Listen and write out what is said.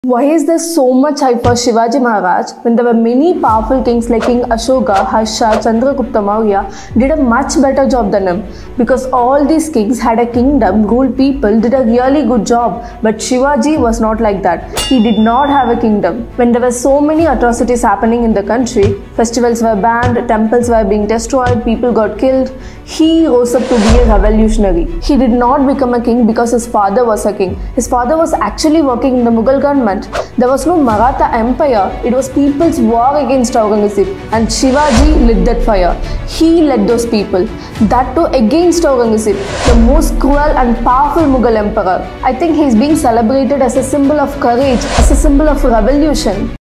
Why is there so much hype for Shivaji Maharaj when there were many powerful kings like King Ashoka, Harsha, Chandragupta Maurya did a much better job than him? Because all these kings had a kingdom, ruled people, did a really good job. But Shivaji was not like that. He did not have a kingdom. When there were so many atrocities happening in the country, festivals were banned, temples were being destroyed, people got killed, he rose up to be a revolutionary. He did not become a king because his father was a king. His father was actually working in the Mughal government. There was no Maratha empire. It was people's war against Aurangzeb, and Shivaji lit that fire. He led those people. That too against Aurangzeb, the most cruel and powerful Mughal emperor. I think he is being celebrated as a symbol of courage, as a symbol of revolution.